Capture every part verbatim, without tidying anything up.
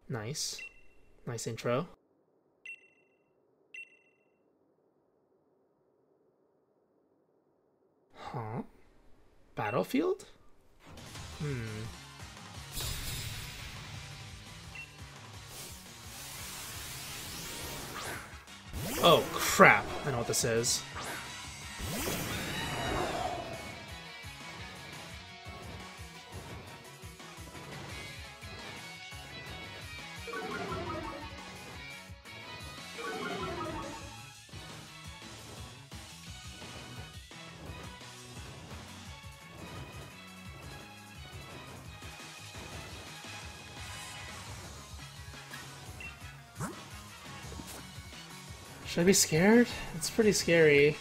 Nice. Nice intro. Huh? Battlefield? Hmm. Oh, crap. I know what this is. Should I be scared? It's pretty scary.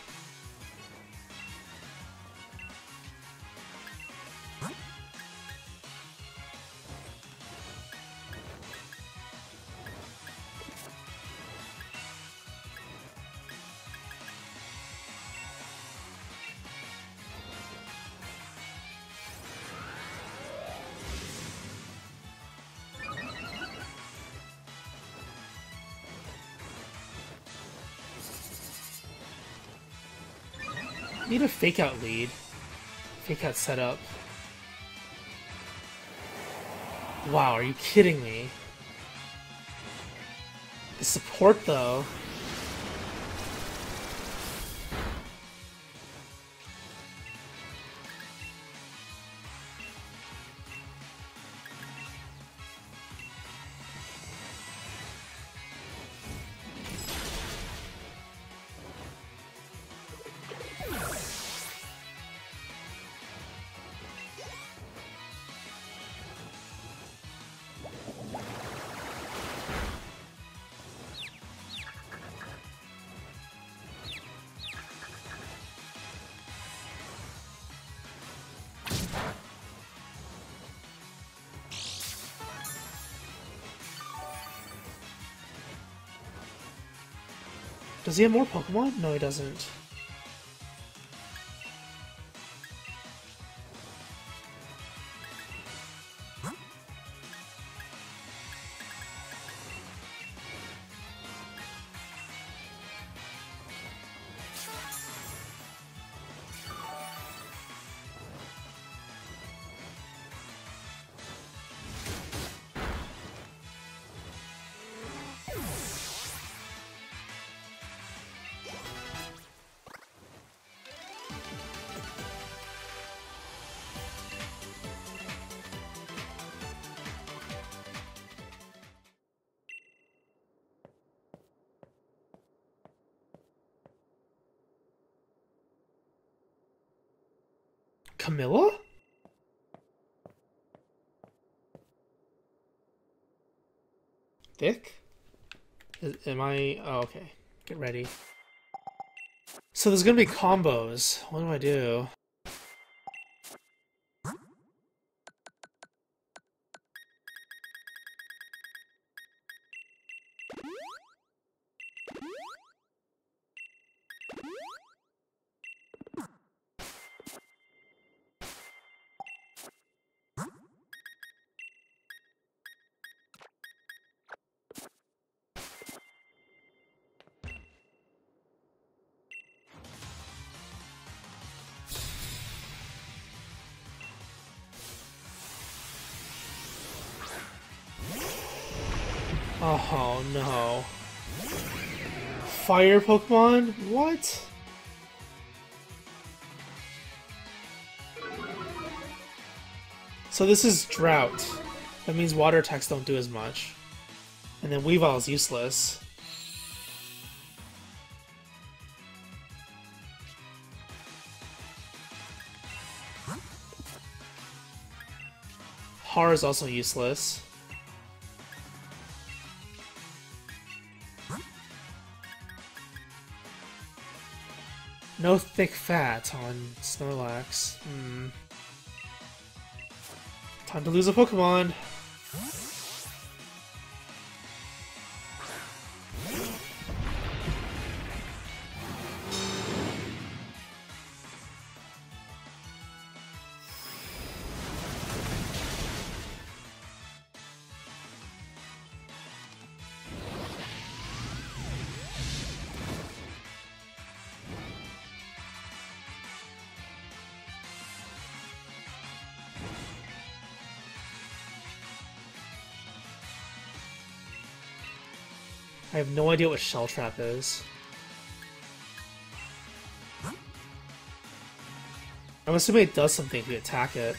Need a fake out lead. Fake out setup. Wow, are you kidding me? The support though. Does he have more Pokemon? No, he doesn't. Camilla? Dick? Is, am I... Oh, okay. Get ready. So there's gonna be combos. What do I do? Oh no. Fire Pokemon? What? So this is Drought. That means water attacks don't do as much. And then Weavile is useless. Har is also useless. No thick fat on Snorlax. Hmm. Time to lose a Pokemon. I have no idea what Shell Trap is. I'm assuming it does something if you attack it.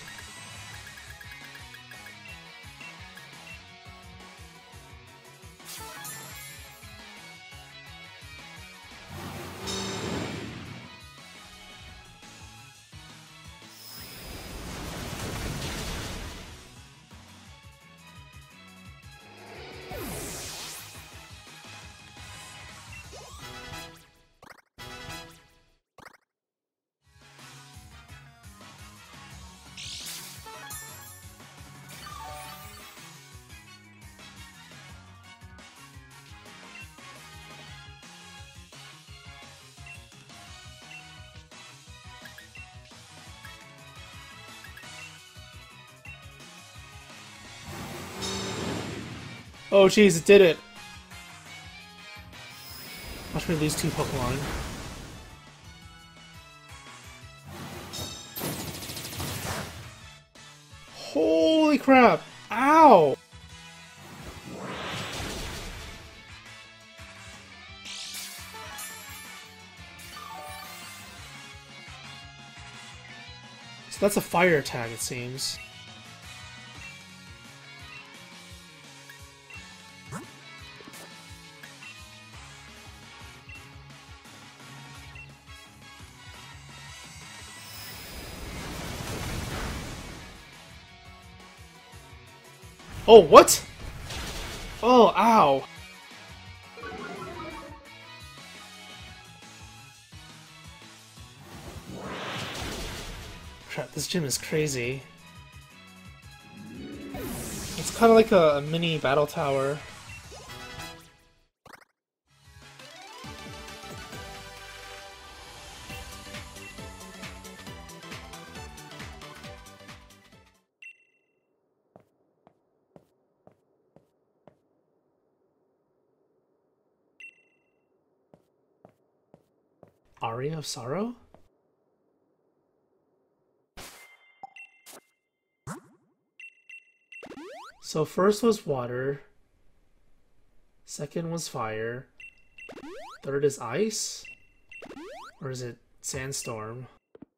Oh jeez, it did it! Watch me lose two Pokemon. Holy crap! Ow! So that's a fire attack, it seems. Oh, what? Oh, ow. Crap, this gym is crazy. It's kind of like a, a mini battle tower. Aria of Sorrow? So first was water, second was fire, third is ice? Or is it sandstorm?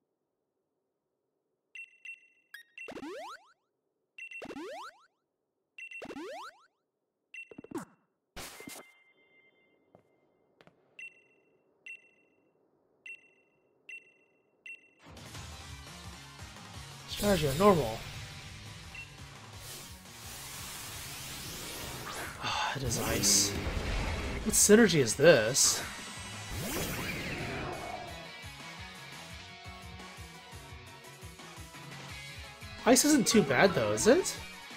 Strategy on normal. Ah, it is ice. What synergy is this? Ice isn't too bad though, is it?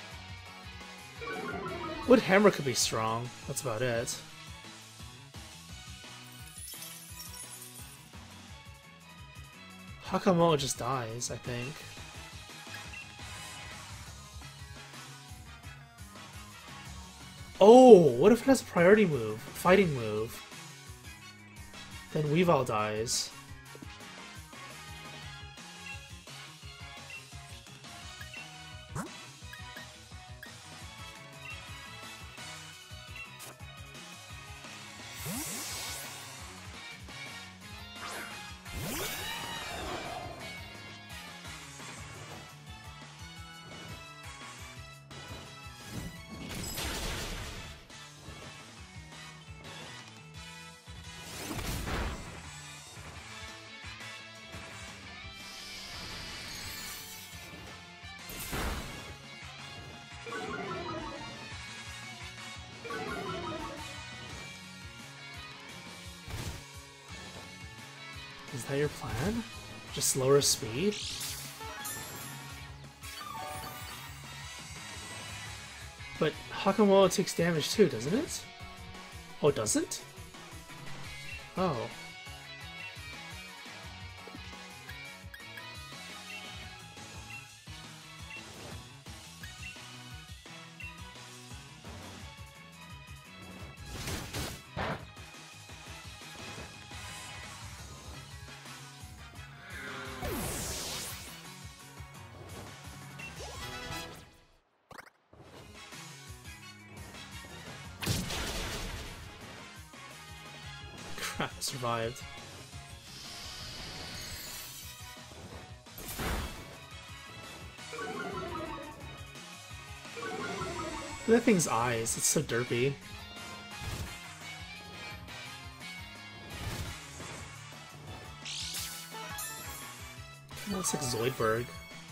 Wood Hammer could be strong. That's about it. Hakamoto just dies, I think. Oh, what if it has a priority move? Fighting move. Then Weavile dies. Is that your plan? Just slower speed? But Hakamoto takes damage too, doesn't it? Oh, does it? Oh. Crap, I survived. Look at that thing's eyes, it's so derpy. It looks like Zoidberg.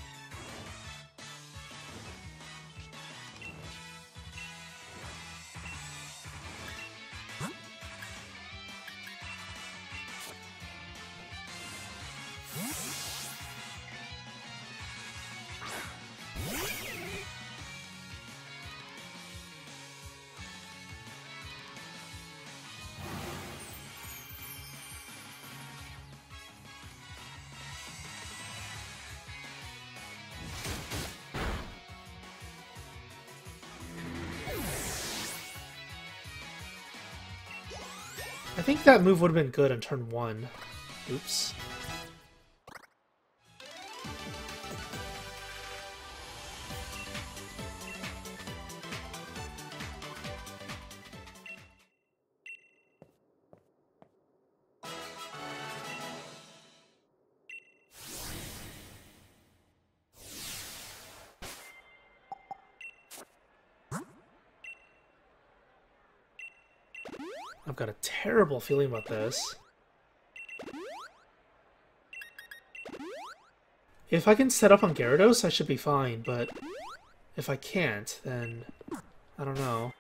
I think that move would have been good on turn one. Oops. I've got a terrible feeling about this. If I can set up on Gyarados, I should be fine, but if I can't, then I don't know.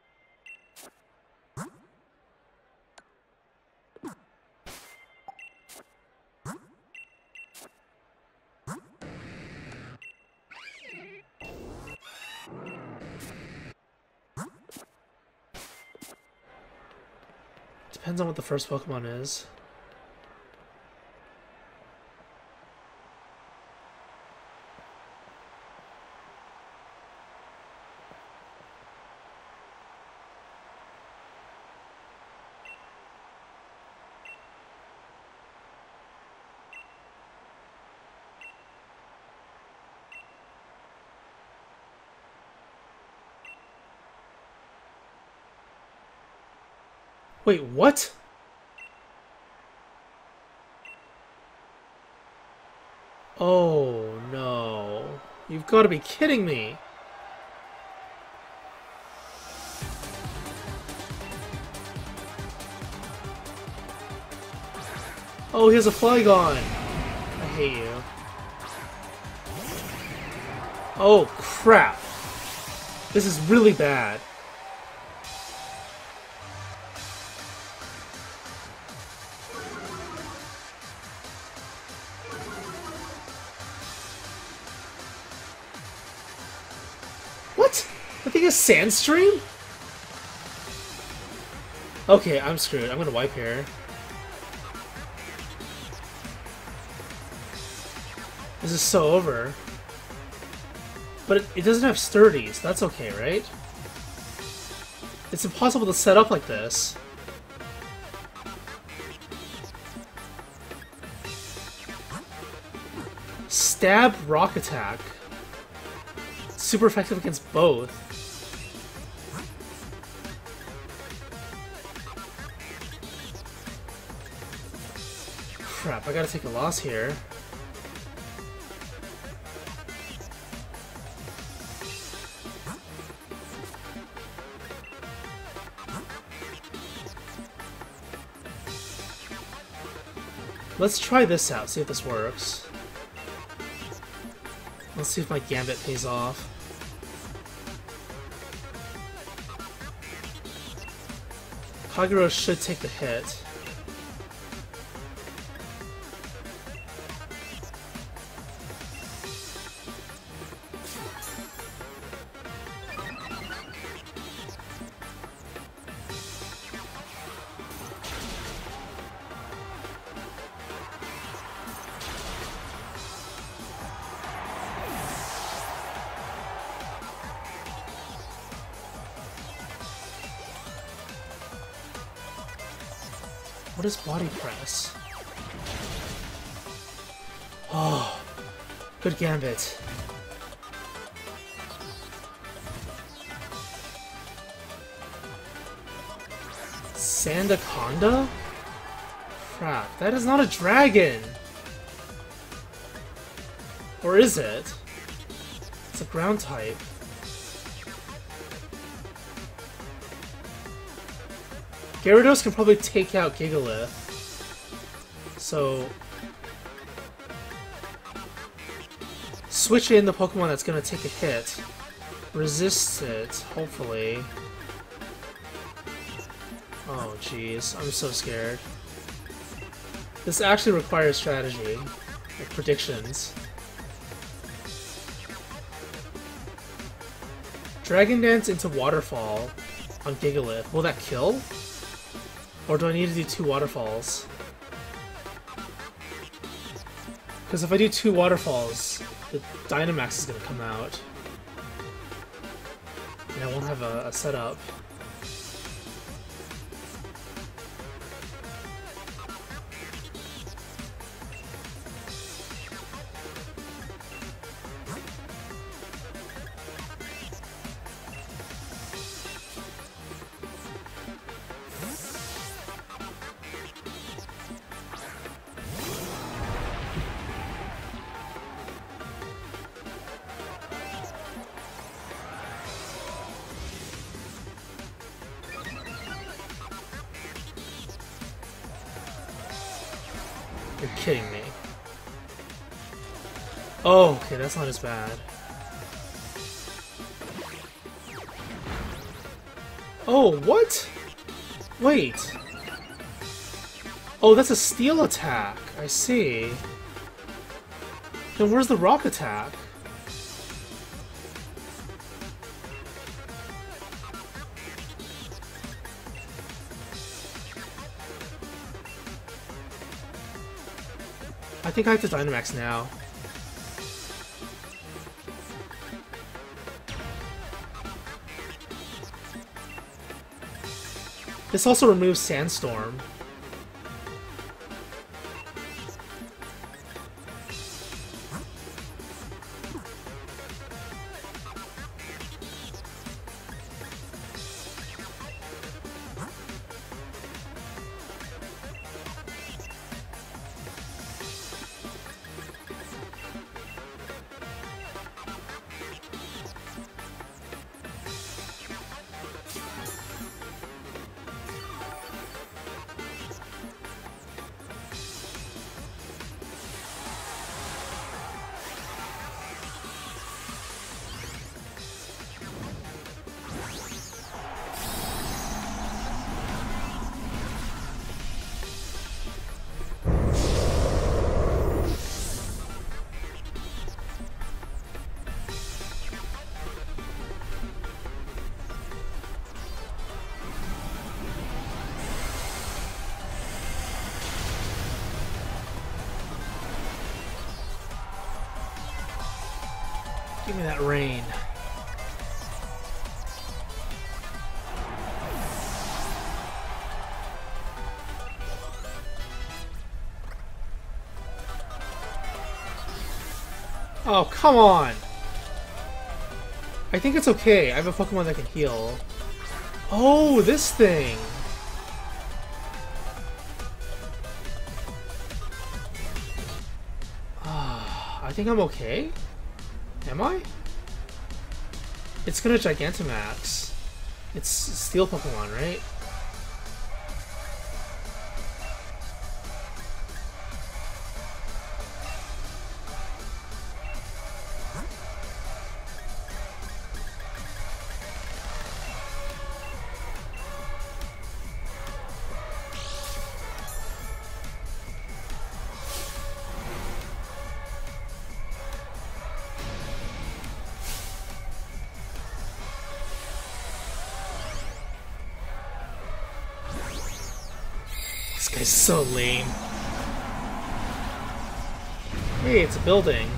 Depends on what the first Pokemon is. Wait, what? Oh, no. You've got to be kidding me. Oh, he has a Flygon. I hate you. Oh, crap. This is really bad. What? I think it's Sandstream? Okay, I'm screwed. I'm gonna wipe here. This is so over. But it, it doesn't have sturdy, so that's okay, right? It's impossible to set up like this. Stab, Rock Attack. Super effective against both. Crap, I gotta take a loss here. Let's try this out, see if this works. Let's see if my Gambit pays off. Kagero should take the hit. What is Body Press? Oh, good Gambit. Sandaconda? Crap, that is not a dragon! Or is it? It's a ground type. Gyarados can probably take out Gigalith. So... switch in the Pokemon that's gonna take a hit. Resist it, hopefully. Oh jeez, I'm so scared. This actually requires strategy. Like predictions. Dragon Dance into Waterfall on Gigalith. Will that kill? Or do I need to do two Waterfalls? Because if I do two Waterfalls, the Dynamax is going to come out. And I won't have a, a setup. You're kidding me. Oh, okay, that's not as bad. Oh, what? Wait. Oh, that's a steel attack. I see. Then where's the rock attack? I think I have to Dynamax now. This also removes Sandstorm. Give me that rain. Oh, come on! I think it's okay. I have a Pokemon that can heal. Oh, this thing! Ah, I think I'm okay? Am I? It's gonna Gigantamax. It's Steel Pokemon, right? This guy's so lame. Hey, it's a building.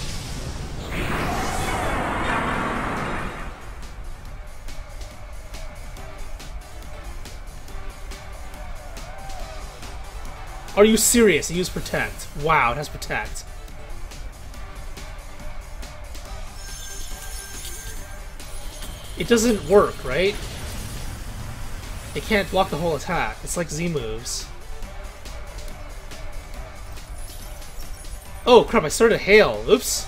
Are you serious? It used Protect. Wow, it has Protect. It doesn't work, right? It can't block the whole attack. It's like Z moves. Oh crap, I started hail. Oops.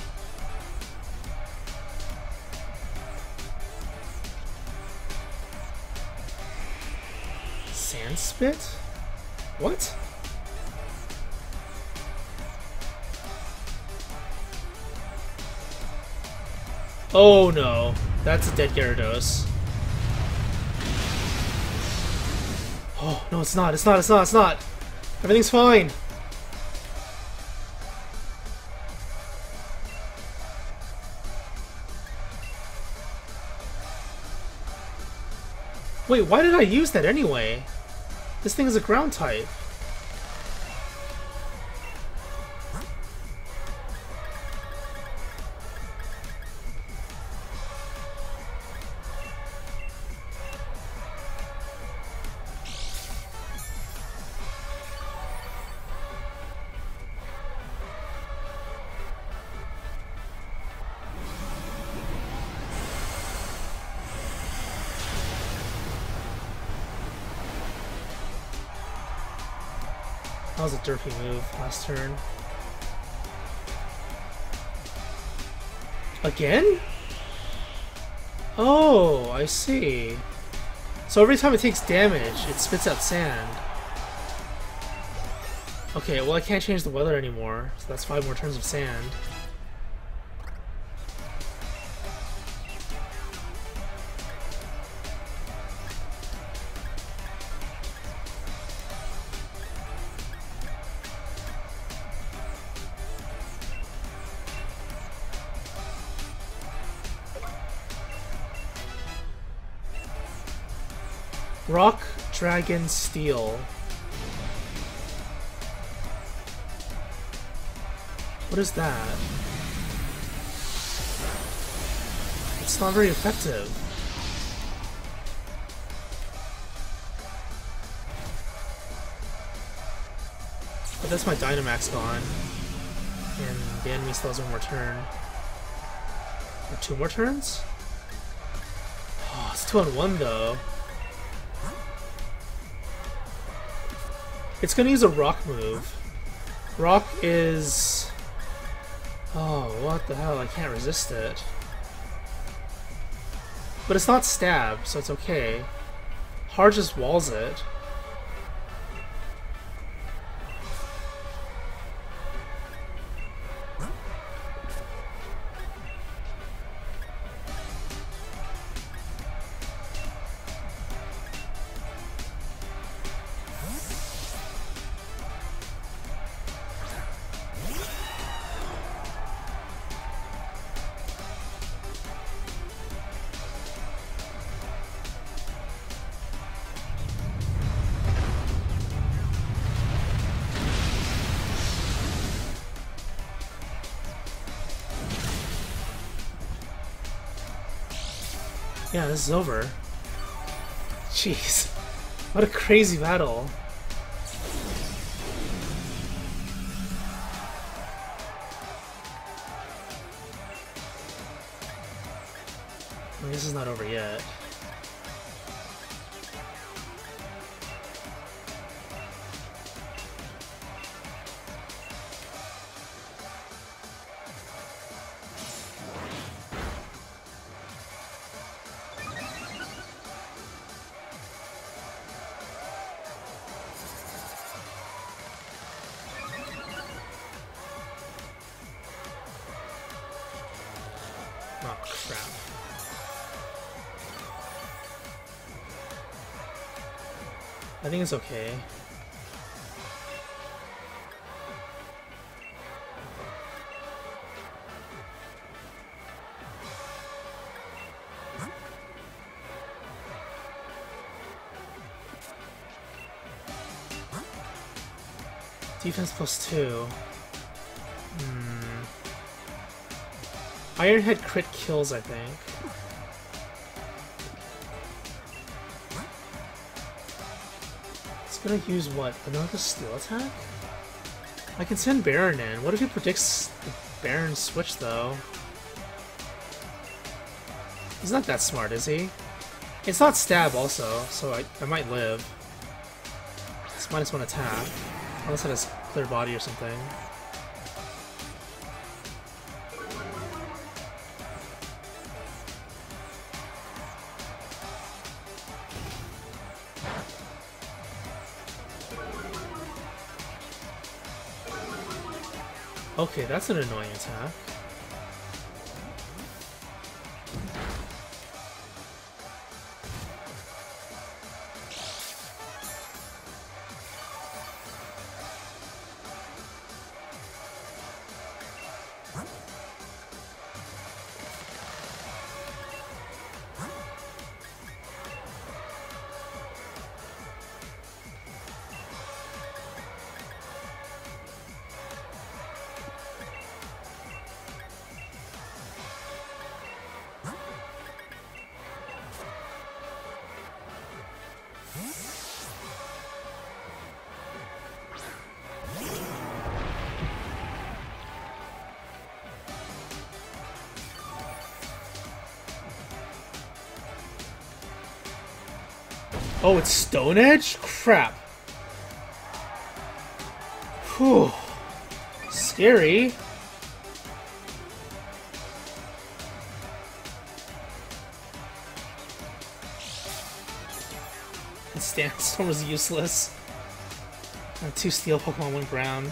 Sand spit? What? Oh no, that's a dead Gyarados. Oh, no, it's not, it's not, it's not, it's not! Everything's fine! Wait, why did I use that anyway? This thing is a ground type. That was a derpy move last turn. Again? Oh, I see. So every time it takes damage, it spits out sand. Okay, well I can't change the weather anymore, so that's five more turns of sand. Rock, Dragon, Steel. What is that? It's not very effective. But that's my Dynamax gone. And the enemy still has one more turn. Or two more turns? Oh, it's two on one though. It's gonna use a rock move. Rock is... Oh, what the hell? I can't resist it. But it's not stab, so it's okay. Hard just walls it. Yeah, this is over. Jeez. What a crazy battle. I mean, this is not over yet. Oh, crap. I think it's okay. Defense plus two. Hmm. Iron Head crit kills, I think. It's gonna use what? Another steel attack? I can send Baron in. What if he predicts the Baron switch, though? He's not that smart, is he? It's not stab, also, so I, I might live. It's minus one attack. Unless it has clear body or something. Okay, that's an annoying attack. Oh, it's Stone Edge? Crap. Whew. Scary. And Sandstorm was useless. And two steel Pokemon went ground.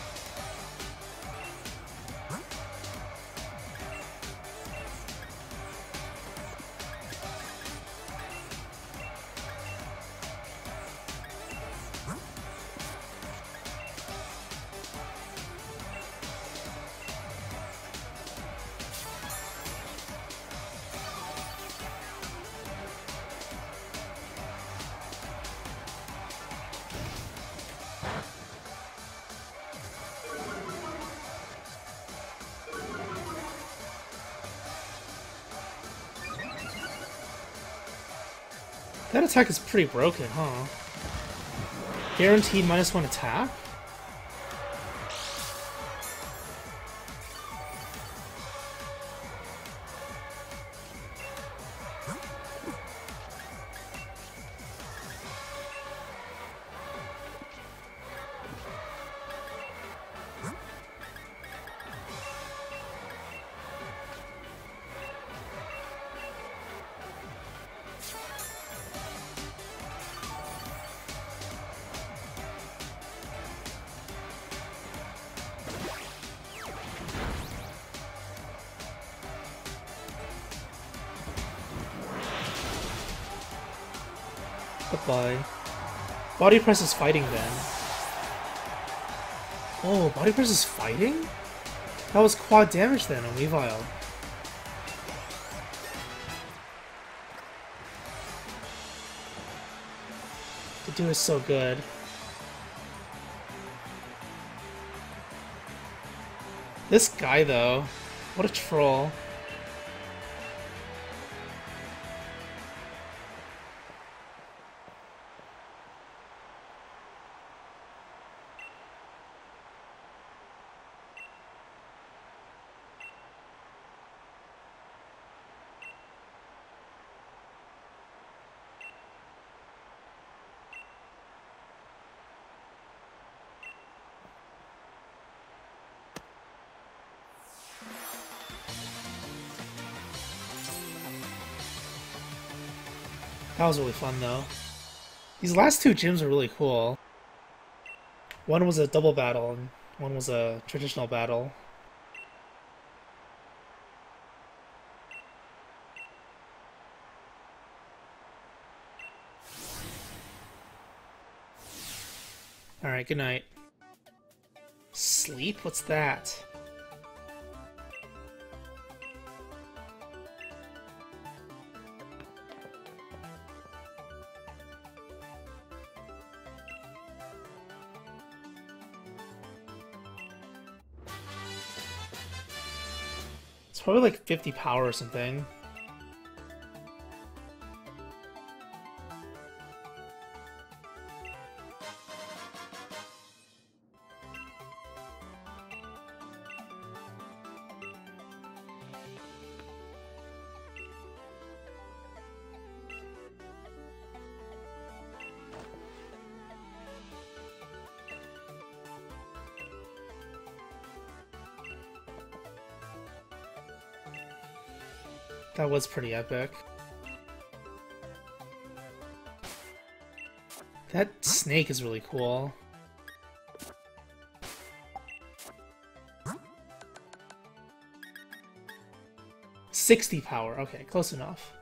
That attack is pretty broken, huh? Guaranteed minus one attack? Goodbye. Body Press is fighting then. Oh, Body Press is fighting? That was quad damage then on Weavile. The dude is so good. This guy though, what a troll. That was really fun though. These last two gyms are really cool. One was a double battle and one was a traditional battle. Alright, good night. Sleep? What's that? It's probably like fifty power or something. That was pretty epic. That snake is really cool. sixty power. Okay, close enough.